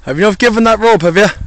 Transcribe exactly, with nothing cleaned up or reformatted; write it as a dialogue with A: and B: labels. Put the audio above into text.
A: Have you not given that rope, have you?